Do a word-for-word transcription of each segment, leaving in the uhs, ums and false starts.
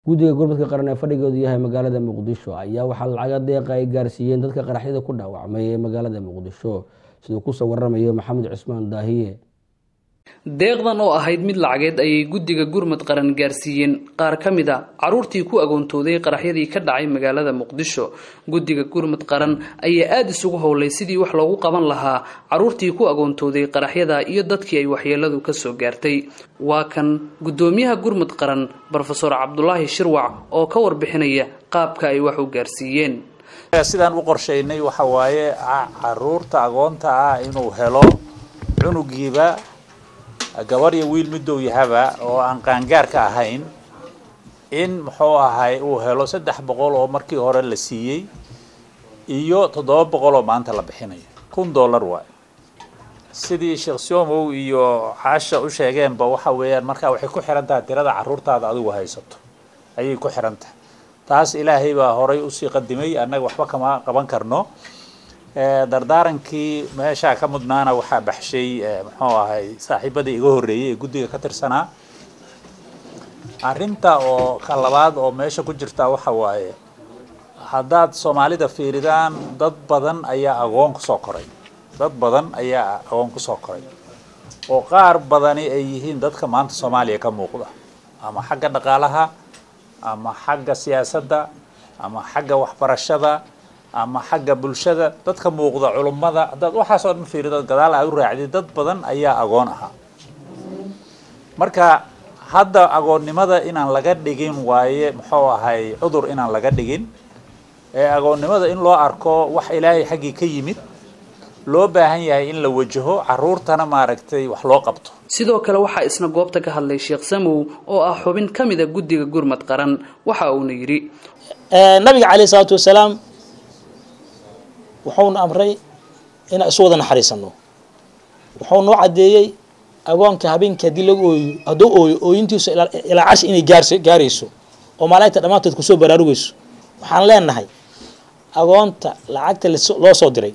guddiga gurmadka qaran ee fadhigoodu yahay magaalada Muqdisho ayaa waxaa lacag deeq ay gaarsiiyeen dadka qaraxyada ku dhaawacmay ee magaalada Muqdisho sidoo ku soo waramayo Maxamed Cismaan Daahiye. deeqdan oo ahayd mid lacageed ayay guddiga gurmad qaran gaarsiiyeen qaar ka mid ah caruurtii ku agoontooday qaraxyadii ka dhacay magaalada Muqdisho. guddiga gurmad qaran ayaa aad isugu howlay sidii wax loogu qaban lahaa caruurtii ku agoontooday qaraxyada iyo dadkii ay waxyeeladu ka soo gaartay. waa kan gudoomiyaha gurmad qaran Professor Cabdullaahi Shirwac oo ka warbixinaya qaabka ay wax u gaarsiiyeen. sidaan u qorsheynay waxa waaye caruurta agoonta ah inuu helo cunugiiba gabar iyo wiil midow yahaba oo aan qaangaar ka ahayn in muxuu ahay uu helo saddex boqol oo markii hore la siiyay iyo toddoba boqol oo maanta la bixinayo kun dollar waay. sidii Sheekh Soomow iyo Xaasha u sheegeenba waxa weeyaan marka waxay ku xiran tahay tirada caruurtaada adigu haysato ayay ku xiran tahay. taas Ilaahay baa horay u sii qadimay annaga waxba kama qaban karno. dardaarankii meesha ka mudnaana waxa baxshay muxuu ahay saaxiibadii iga horeeyay guddiga ka tirsanaa. arinta oo ka labaad oo meesha ku jirta waxa waaye haddaad Soomaalida fiiridaan dad badan ayaa agoon ku soo koray dad badan ayaa agoon ku soo koray oo qaar badani ay yihiin dadka maanta Soomaaliya ka muuqda ama xagga dhaqaalaha ama xagga siyaasadda ama xagga waxbarashada ama xagga bulshada dadka muuqda culimada dad waxa soo dhan fiirida gadaal ay u raacday dad badan ayaa agoon aha. marka hadda agoonnimada inaan laga dhigin waaye muxuu ahay cudur inaan laga dhigin ee agoonnimada in loo arko wax Ilaahay xaqi ka yimid loo baahan yahay in la wajaho caruurtana maaragtay wax loo qabto. sidoo kale waxa isna goobta ka hadlay Sheekh Samow oo ah xubin kamid ah guddiga gurmad qaran waxa uu yiri ee nabiga Kaleey salaatu wasalaam wuxuuna amray in ay soo naxariisano wuxuu noo cadeeyay agoonka habeenka hadii lagu ooyo haduu ooyo ooyintiisa ila cash inay gaarso gaarayso oo maalinta dhamaantood ku soo baraarugayso. waxaan leenahay agoonta lacagta loo soo diray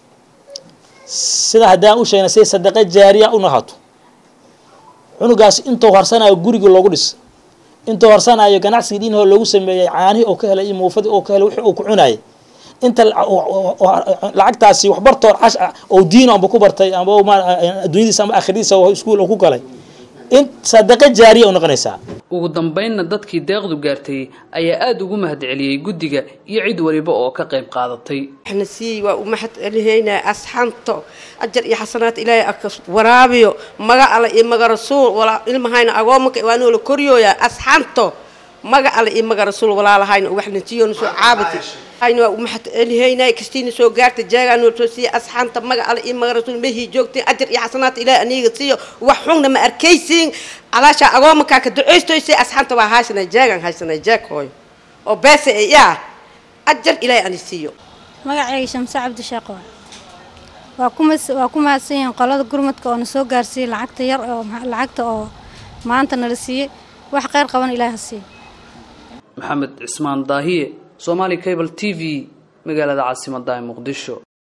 sida hadaan u sheegnay say sadaqa jaariya u nahato cunugaas inta horsanayo guriga loogu dhis inta horsanayo ganacsiga diinho loogu sameeyay caani oo ka helay muufad oo ka helay wixii uu ku cunay inta lacagtaasi wax bartoor cash oo diin aan ku bartay ama adduunyadiisa ama aakhiradiisa oo iskuul ku galay in sadaqa jaariya u noqonaysa. ugu dambeynna dadkii deeqdu gaartay ayaa aad ugu mahadceliyay guddiga iyo cid waliba oo ka qayb qaadatay. احنا سي ومحتلهينا أصحانتو أجر يا حسنات إلهي أكس ورابيو مجا على إيه مجا رسول ولا إلمهاينا أقومك وانو الكوريو يا أصحانتو مجا على إيه مجا رسول ولا لهاينا وإحنا تيون سو عابتي هاينا ومحتلهينا كستين سو جارت جانا نوتوسي أصحانتو مجا على إيه مجا رسول مهي جوكتي أجر يا حسنات إلهي أنيق تيو وحنا ما أركيسين على شا أقومك كدعيستو يسي أصحانتو وهايسنا جانا هايسنا جاك هوي وبس يا أجر إلهي أنيسيو magacayga Shamsa Cabdi Shaqo waa kuma waa kuma siin qolada gurmadka oo soo gaarsiiyay lacagta yar oo lacagta oo maanta nala siiyay wax qeyr qaban Ilaahay siiyo. Maxamed Cismaan Daahiye Somali Cable T V magaalada caasimadda Muqdisho.